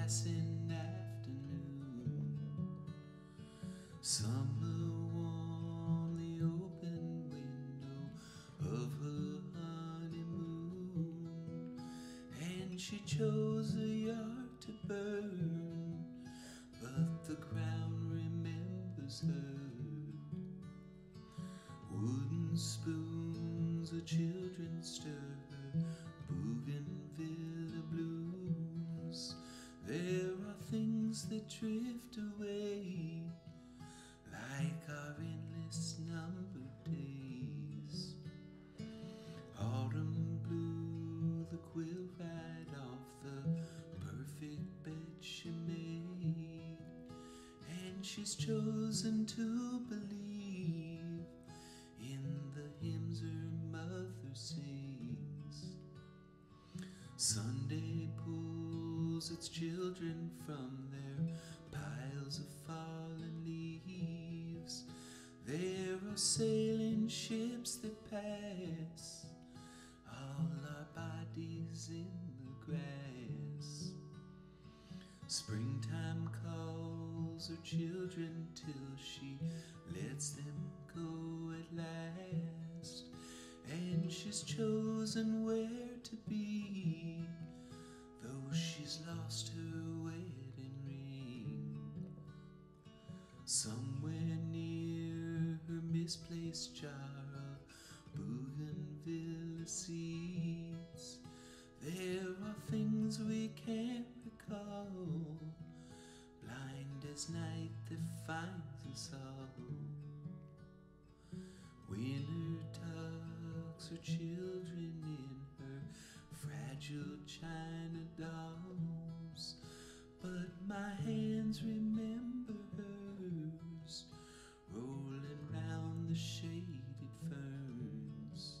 passing afternoon. Summer warm the open window of her honeymoon, and she chose a yard to burn, but the ground remembers her. Wooden spoons the children stir, bougainvillea blooms. There are things that drift away, like our endless numbered days. Autumn blew the quill right off the perfect bed she made, and she's chosen to believe in the hymns her mother sings. Sunday pulls its children from their piles of fallen leaves. There are sailing ships that pass, all our bodies in the grass. Springtime calls her children till she lets them go at last, and she's chosen where to be, though she's lost her wedding ring. Somewhere near her misplaced jar of bougainvillea seeds, there are things we can't recall, blind as night that finds us all. Winter tucks her children in her fragile china dolls, but my hands remember hers, rolling round the shaded ferns.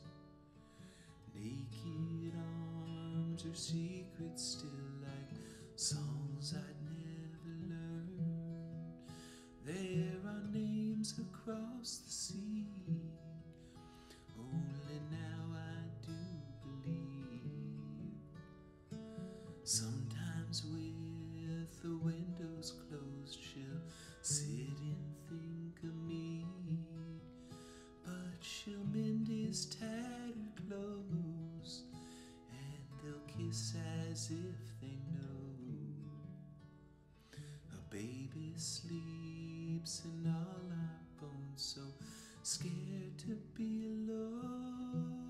Naked arms are secrets still, like songs I'd never learned. There are names across the sea, only now I do believe. Sometimes with the windows closed she'll sit and think of me, but she'll mend his tattered clothes, and they'll kiss as if they know. A baby sleeps in all our bones, so scared to be alone.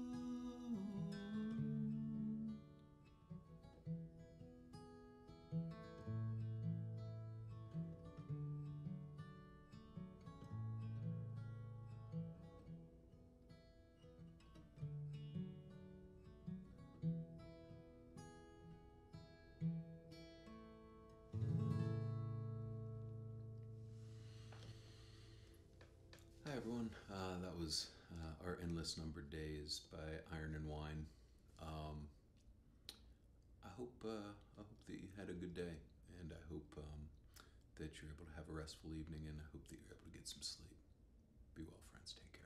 Hi everyone, that was Our Endless Numbered Days by Iron and Wine. I hope that you had a good day, and I hope that you're able to have a restful evening, and I hope that you're able to get some sleep. Be well, friends. Take care.